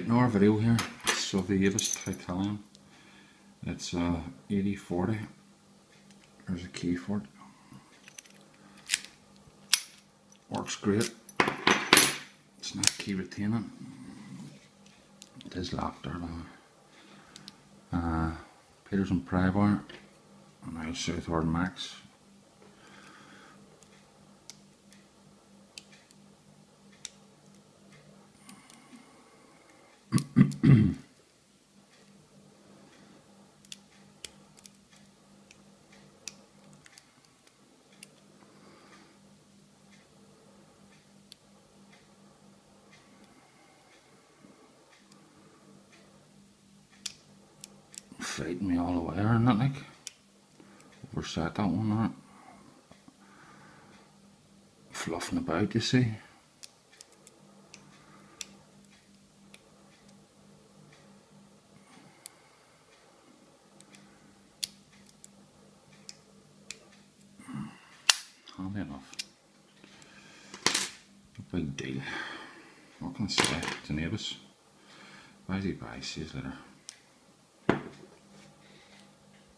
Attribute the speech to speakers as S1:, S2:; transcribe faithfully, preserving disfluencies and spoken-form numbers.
S1: Another video here. So the Belfast Titalium. It's uh, eighty forty. There's a key for it. Works great. It's not key retaining. It is locked there now. Uh, Peterson pry bar. And now Southward Max. Fighting me all the way around that, like. Overset that one there. Fluffing about, you see. Handy enough. No big deal. What can I say? It's a neighbours. Buy, buy, see you later.